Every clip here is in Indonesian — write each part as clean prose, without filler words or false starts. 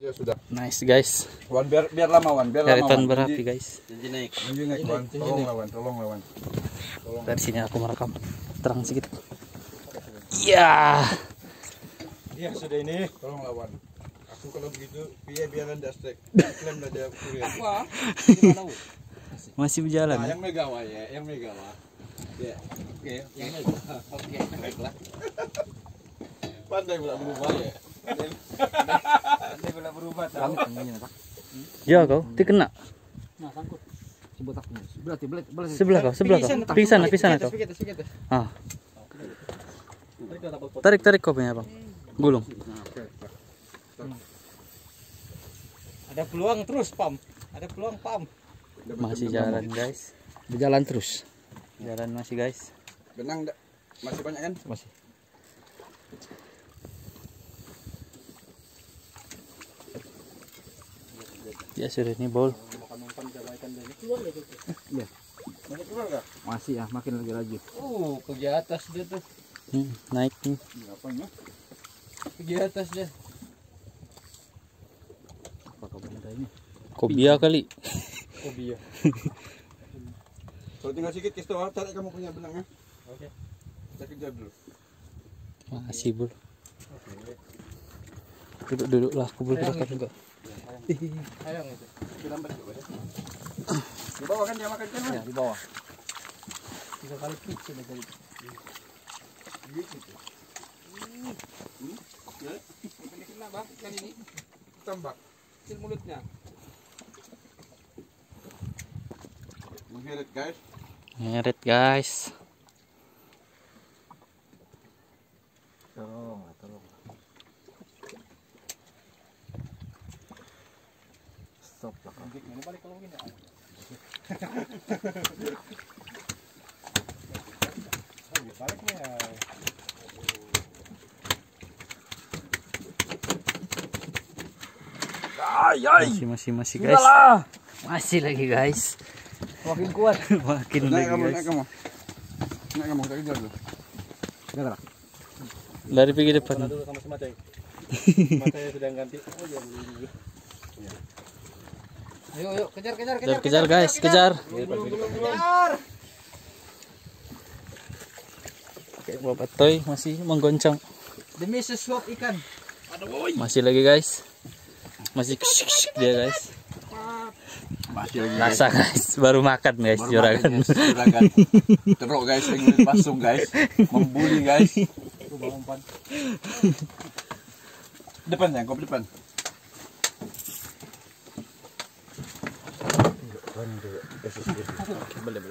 Ya sudah. Nice guys. Wan biar lama Wan, biar lama. Kelihatan berapi guys. Naik Wan. Tolong lawan. Dari sini aku merekam. Terang sedikit. Iya. Iya sudah ini. Tolong lawan. Aku kalau begitu biar Anda strike. Klaim ada kurir. Wah. Masih berjalan. Nah, yang Megawa ya, yang Megawa. Ya. Oke, yang Megawa. Oke, baiklah. Pandai pula berubah ya. Pandai pula berubah tahu. Ya kau, kena. Nah, sangkut. Coba tak. Berarti Sebelah kau. Pergi sana kau. Ah. Tarik kau punya bang. Gulung. ada peluang terus pam. Ada peluang pam. Masih jalan guys. Berjalan terus. Jalan masih guys. Benang masih banyak kan? Masih. Ya sudah ini bol. Iya. Masih ya, makin lagi. Pergi atas dia tuh. Naik nih. Apanya? Pergi atas dia. Apakah benda ini? Kobia kali. Kobia. Kalau tinggal sedikit Kisto, tarik kamu punya benangnya. Oke. Kita kejar dulu. Masih bol. Duduk lah, aku boleh dekat juga. Ayang itu. Di bawah kan dia makan kan? Ya, di bawah. 3 kali pitch sudah kali. Gitu. Ya. Ini kena bah, kan ini. Tambak. Kecil mulutnya. Mengheret guys. Ngeret guys. Tolong. Stop lah. Ini balik kalau begini. Baliknya. Masih guys. Masih lagi guys. Makin kuat. Makin Naik lagi kamu, guys. naik kamu. Naik kamu, kita kejar dulu. Enggak. Lari pergi depan. Dulu sama si Matei. Matei sedang ganti. Oh ya dulu. Ayo, Kejar guys, kejar. Oke, Bapak Toy masih menggoncang. Demi sesuap ikan. Masih lagi guys. Masih kusik dia guys. Masih lagi. Rasa guys, baru makan guys juragan. Juragan. Teruk guys, ingin pasung guys. Membuli guys. Depan ya, kau depan. Boleh.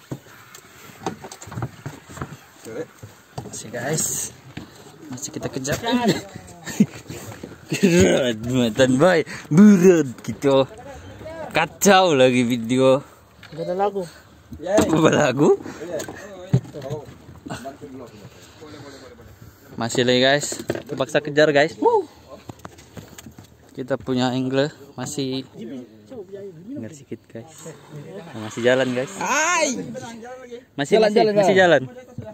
Masih guys. Masih kita kejar. Berat, matan boy. Berat gitu. Kacau lagi video. Ada lagu. Apa lagu? Masih lagi guys. Terpaksa kejar guys. Kita punya angle masih dengar sedikit guys. Nah, masih jalan guys. Masih jalan.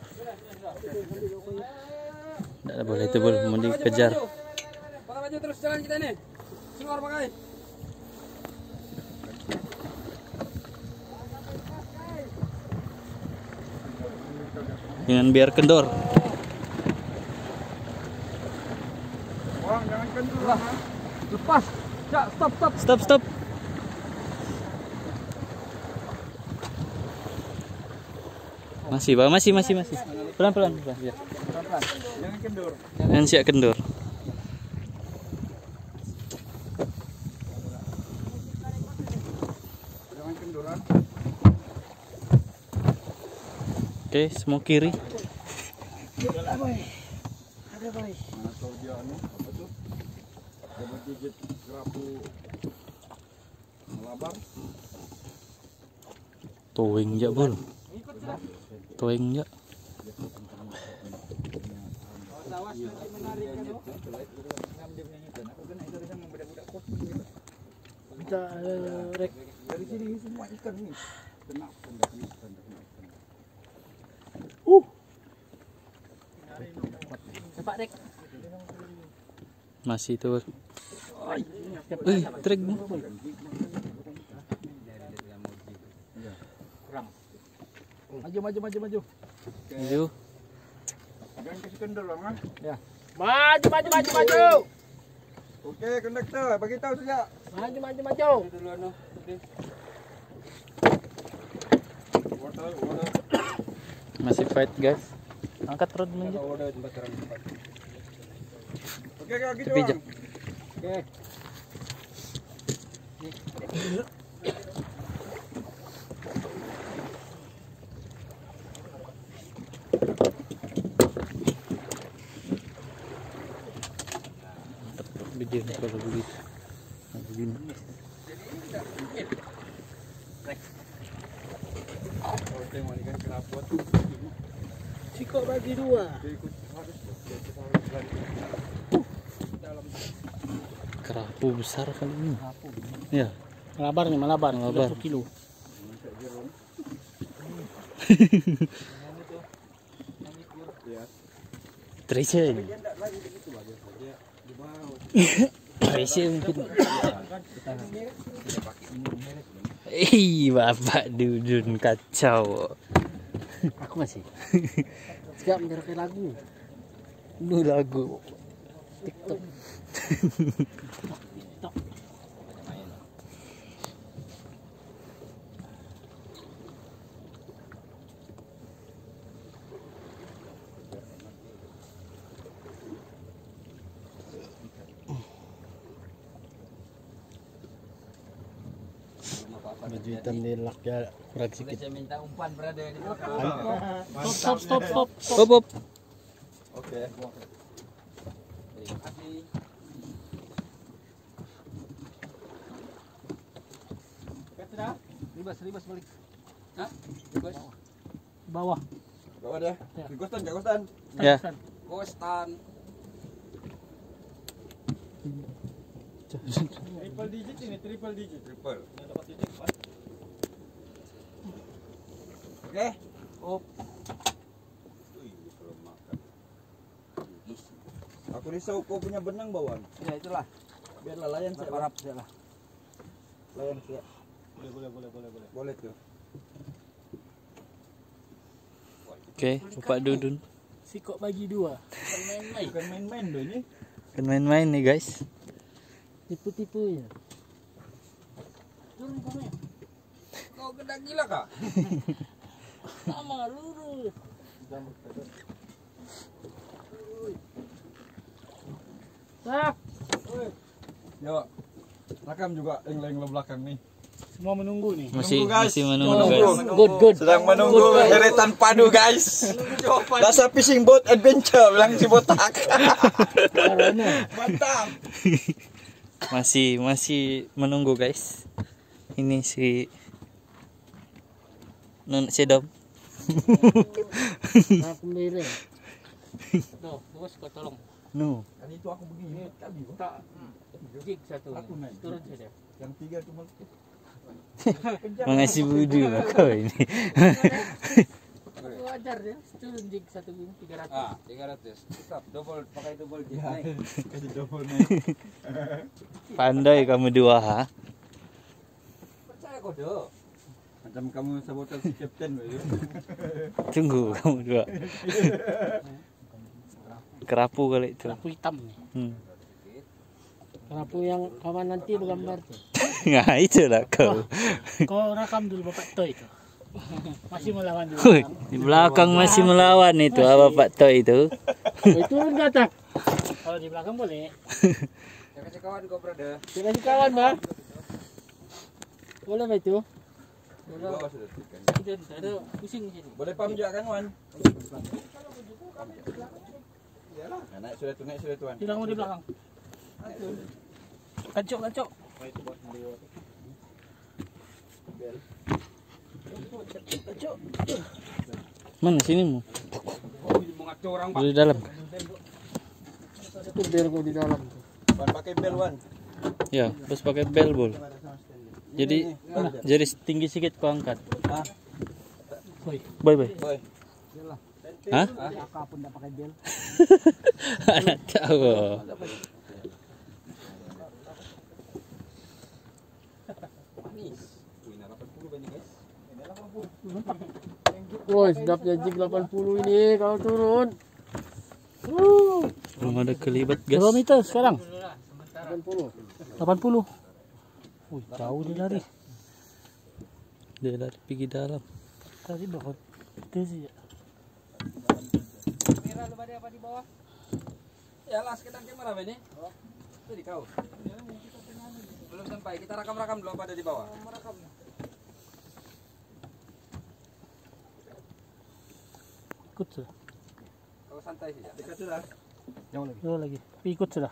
Tidak boleh itu boleh mau dikejar. Pakai baju terus jalan kita nih. Keluar pakai. Dengan biar kendor. Wah, jangan kendor. Lepas. Ya, Stop. Masih, Pak. Masih. Pelan-pelan. Ya. Jangan kendor. Dan siap kendor. Jangan kendoran. Oke, semua kiri. Ada boy. Mana tahu dia apa tuh? Dia bergigit kerapu melabar. Towing aja, Bol. Towing aja. Kita rek. Dari sini semua ikan nih. Kena. Cepat rek. Masih itu. Bol. Trek. Maju. Maju. Jangan kasih kendor bang. Ya. Maju. Oke, konduktor, bagi tahu saja. Maju. Masih fight guys. Angkat rod aja. Oke, kalau gitu Tepi, bang. Jak. Oke. Begini kalau begitu. Begini. Siko bagi 2. Kerapu besar kali ini. Ya. Malabar. 30 kilo. Trece. Trece mungkin. Bapak Dudun kacau. Aku masih. Siap mencari lagu. Nu lagu. TikTok. Baju hitam dilak ya kurang sedikit. Saya minta umpan berada di Stop. Op. Oke. Terima kasih. Ribas balik. Hah? Bos. Bawah. Bawa deh. Di Gostan. Ya. Gostan. Triple digit ini, triple. Oke. Op. Aku risau kau punya benang bawaan. Ya itulah. Biarlah layan saya. Berharap sajalah. Layan saya. Boleh. Boleh tuh. Oke, Bapak Dudun. Siko bagi 2. Bukan main-main doh ini. Kan main-main nih guys. Tipu-tipu ya. Turun kamu ya. Kau gede gila kak? Sama lurus. Tak. Yo. Rakam juga yang belakang nih. Semua menunggu nih. Masih menunggu guys. Good. Sedang menunggu deretan padu guys. Dasar fishing boat adventure bilang si botak. Mantap. Masih menunggu guys. Ini si Non Sedom. Aku milih. Tuh, bos kau tolong. No. Kan itu aku begini kali. Tak. Jig satu. Aku naik. Turun saja. Yang 3 cuma Mengasih budi lah kau ini. Wajar ya. Turun jig satu 300. 300. Tetap pakai double jig naik. Kasih double naik. Pandai kamu dua ha. Percaya kau doh. Macam kamu sabotan si kapten begitu. Tunggu kamu dua. Kerapu kali itu. Kerapu hitam nih. Kerapu yang kawan nanti bergambar tuh. Nah itulah kau. Kau rakam dulu Bapak Toy itu. Masih melawan dulu. Hui, di belakang masih melawan itu apa Pak Toy itu. Itu kata. Kalau di belakang boleh. Saya kasih kawan kau berada. Kita kasih kawan, Bang. Boleh Pak itu? Di bawah sudah tekan. Kita ada pusing di sini. Boleh pam juga kan Wan? Iyalah. Naik sudah tuan. Tidak mau di belakang. Kancok. Mana sini mu? Mengatur orang Di dalam. Itu bel kau di dalam. Wan pakai bel Wan. Ya, terus pakai bel bol. Jadi tinggi sedikit kau angkat. Ah, Bye. boy. Hah? Kakak pun tak pakai bel. Anak tahu. Woi, sedapnya jig 80 ini kalau turun. Belum ada kelibat guys. Berapa meter sekarang? 80. Wih, jauh dia lari. Dia lari pergi dalam. Tadi berapa meter sih ya? Kamera lu ada apa di bawah? Ya las kita kamera ini. Itu di kau. Belum sampai. Kita rakam-rakam dulu apa ada di bawah. Ikut sudah. Kau santai sih ya. Dekat sudah. Jauh lagi. Ikut sudah.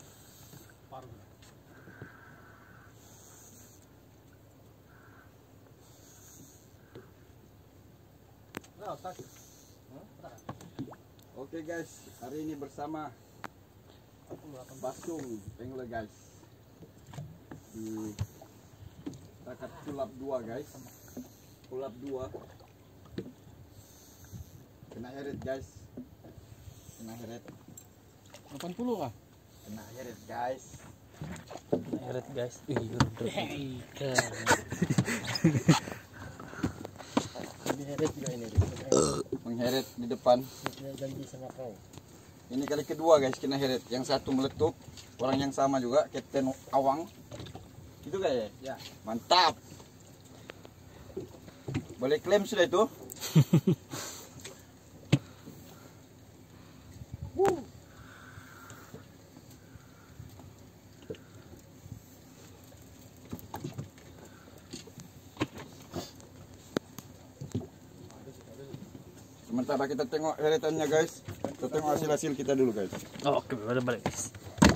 Oke guys, hari ini bersama Basung Angler guys di takat kulap 2 guys. Kulap 2 kena heret guys, kena heret 80 kah? kena heret guys. Heret guys. Heret juga ini. Mengheret di depan. Janji sama kau. Ini kali kedua guys kena heret. Yang satu meletup, orang yang sama juga, Kapten Awang. Itu kayak ya. Mantap. Boleh klaim sudah itu. Sementara kita tengok heretannya guys. Kita tengok hasil-hasil kita dulu guys. Oke, balik guys.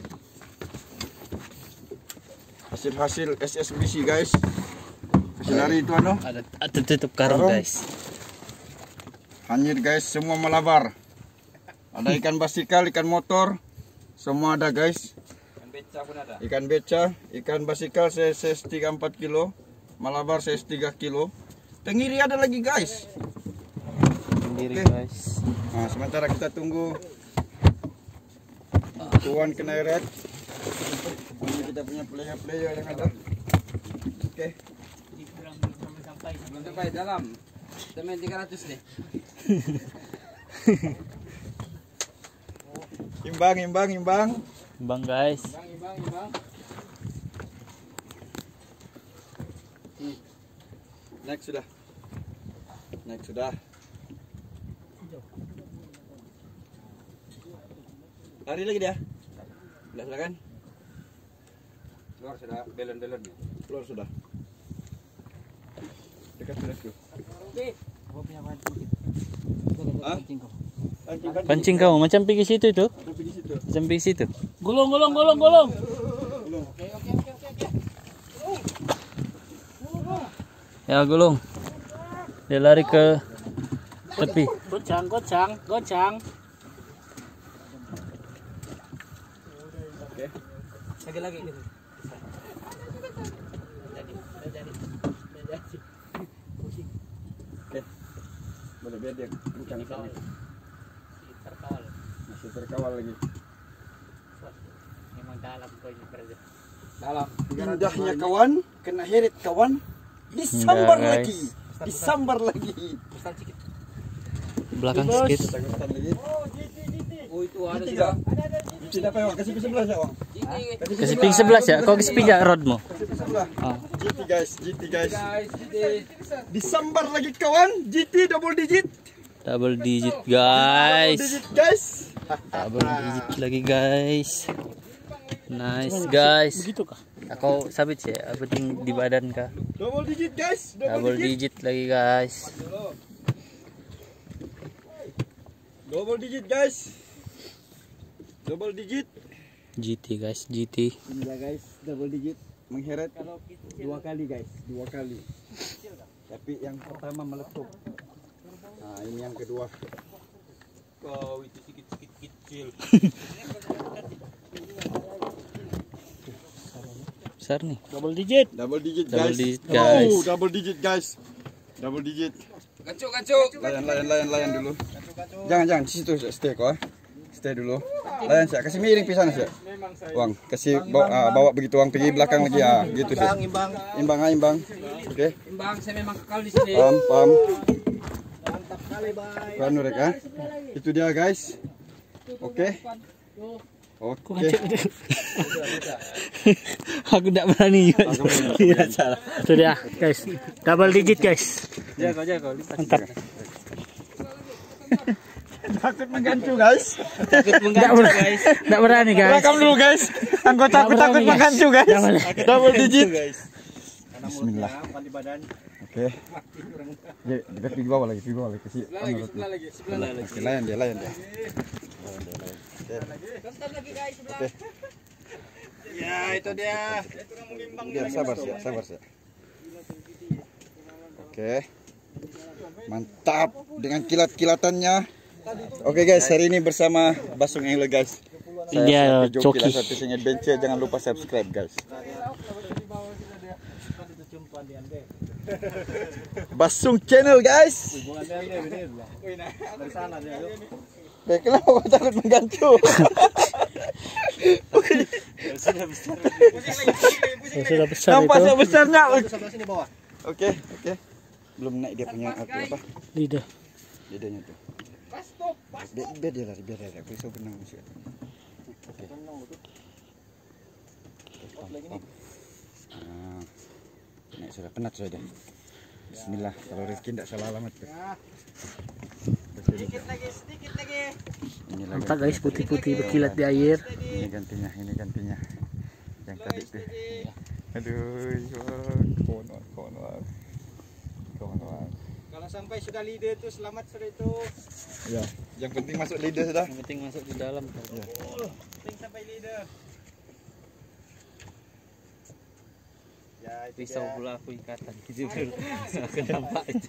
Hasil-hasil SSBC guys. Hasil hari itu anu. Ada tutup karung guys. Hanyir guys, semua malabar. Ada ikan basikal, ikan motor, semua ada guys. Ikan beca pun ada. Ikan beca, ikan basikal size 3-4 kilo, malabar size 3 kilo. Tenggiri ada lagi guys. Sendiri Oke. guys. Nah, sementara kita tunggu tuan kena heret. Ini kita punya player-player yang ada. Oke. Belum sampai dalam. Kita main 300 nih. Imbang. Bang guys. Imbang. Naik sudah. Lari lagi dia. Sudah kan? Keluar sudah belon-belonnya. Keluar sudah. Dekat sudah tuh. Kau punya pancing. Hah? Pancing kamu macam pergi situ itu. Tapi di situ. Macam pergi situ. Gulung. Ya gulung. Dia lari ke tepi. Gocang. Oke. Lagi gitu. Oke. Boleh biar dia bukan sana. Masih terkawal lagi. Memang dalam kau ini berada. Dalam. Indahnya kawan, kena heret kawan. Disambar Indah, lagi. Disambar lagi. Belakang sedikit. Takutan lagi. Oh itu ada GT sudah. GT apa ya? Kasih sebelah ya, Bang. Kasih ping 11 ya. Kau kasih ping ya rodmu. Kasih sebelah. Ah. GT guys. Guys, Disambar lagi kawan. GT double digit. Double digit Double guys. digit guys. Double digit lagi guys. Nice guys. Begitu kah? Aku sabit sih, apa di badan kah? Double digit guys. Double digit lagi guys. Double digit guys. Double digit. GT guys, GT. Inilah guys, double digit mengheret 2 kali guys, 2 kali. Tapi yang pertama meletup. Nah, ini yang kedua. kau itu sedikit kecil. Besar nih. Double digit. Double digit Double guys. digit, guys. Oh, double digit guys. Double digit. Gancuk. Layan dulu. Jangan di situ stay kok. Stay dulu. Layan saya, kasih miring pisan saya. Uang, kasih bawa begitu uang pergi belakang lagi ya, gitu sih. Imbang. Oke. Imbang saya memang kekal di sini. Paham. Anu rek ah. Itu dia guys. Oke. Oke. Aku tidak berani juga. Iya salah. Itu dia guys. Double digit guys. Jago. Mantap. Takut menggancu guys. Tidak berani guys. Rekam dulu guys. Anggota aku takut menggancu guys. Double digit. Bismillah. Oke. Ya, di bawah lagi, kasih. Sebelah lagi. Oke, layan dia. Oke. Ya, itu dia. Biar sabar sih. Oke. Mantap dengan kilat-kilatannya. Oke guys, hari ini bersama Basung Angler guys. Iya, Coki. Laser Fishing Adventure, jangan lupa subscribe guys. Basung channel guys. Kenapa kau takut menggancu? Sudah besar Nampak itu. besarnya. Oke. Belum naik dia punya apa? Lidahnya tuh. Biar dia lari. Aku bisa benang masih. Oke. Nah, naik sudah penat sudah. Bismillah. Kalau rezeki tidak salah alamat tuh. Sedikit lagi. Nampak guys putih-putih berkilat di air. Ini gantinya. Yang tadi tuh. Aduh, kawan. Kalau sampai sudah leader itu selamat sudah itu. Ya, yang penting masuk lidah sudah. Yang penting masuk di dalam. Ya. Penting sampai leader. Ya, itu Pisau dia. pula aku ikatan gitu. Aku nampak itu.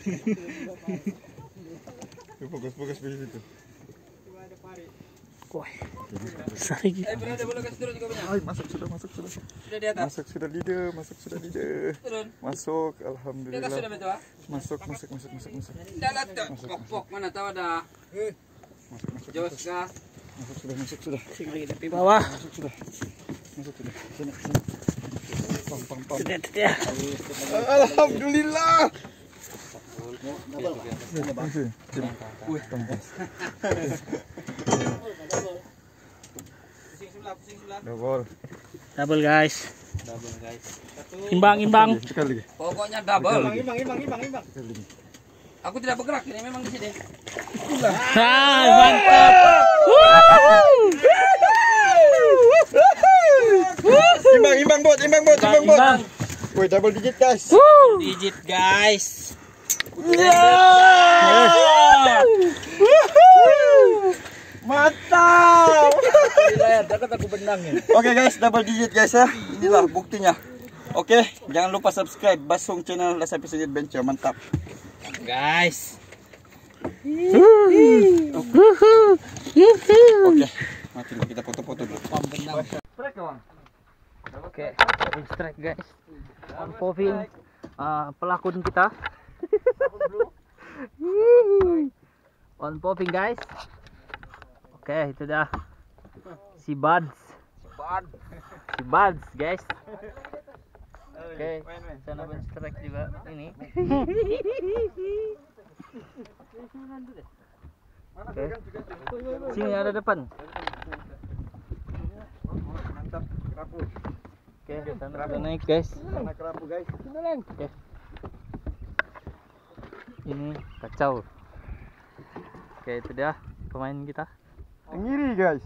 Fokus di situ. Cuma ada pari. Wah. Besar lagi. Berada boleh kasih turun juga punya. Ay, masuk sudah. Sudah di atas. Masuk sudah lidah. Turun. Masuk, Di atas alhamdulillah. sudah betul. Masuk. Dalam pok mana tahu ada. Jos kah? Masuk sudah. Di bawah. Masuk sudah. Sini. Pam. Tidak. Alhamdulillah. Pusing sebelah. Double Guys. Imbang. sekali. Pokoknya double. Imbang. Aku tidak bergerak ini memang di sini. Mantap. Imbang bot. Woi, double digit guys. Digit guys. Mantap. Dekat aku benangin. Oke guys, double digit guys ya. Inilah buktinya. Oke, jangan lupa subscribe Basung channel Laser Fishing Adventure. Mantap. Guys. Oke, mati dulu, kita foto-foto dulu. Oke, strike guys. On Povin, pelakon kita. On Povin guys. Oke, itu dah. Si Buds guys. Oke, sana ben strike juga ini. Oke. Sini ada depan. Mantap, kerapu. Oke, sana udah naik guys. Sana kerapu guys. Oke. Ini kacau. Oke, itu dia pemain kita. Tengiri guys.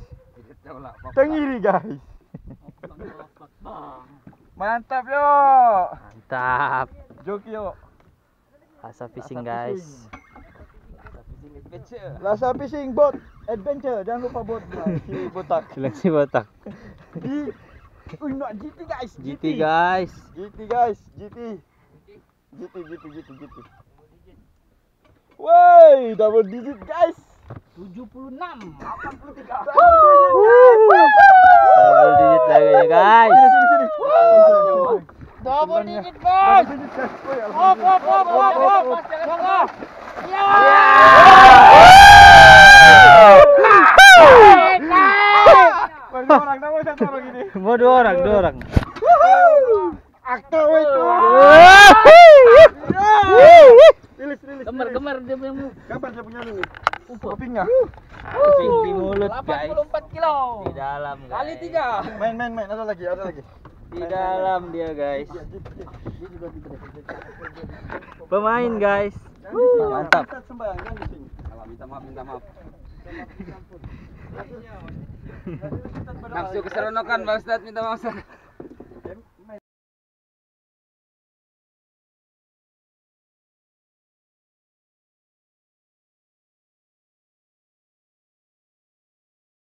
Mantap yo. Mantap. Joki yo. Asa fishing guys. Laser Fishing Boat Adventure. Jangan lupa bot si botak. Seleksi botak. Di not GT guys. GT guys. GT. Woi, double digit guys. 76. 83. Double digit lagi ya guys. Sini. Double digit guys. Hop. Mau dua orang. Aktor itu. Rilis. Gemar dia punya mulut. Kapan dia punya ini? Kupingnya. Kuping di mulut, guys. 84 kilo. Di dalam, guys. Kali 3. Main. Ada lagi. Di dalam dia, guys. Pemain, guys. Mantap. Minta maaf. Nafsu keseronokan Pak Ustadz, minta maaf.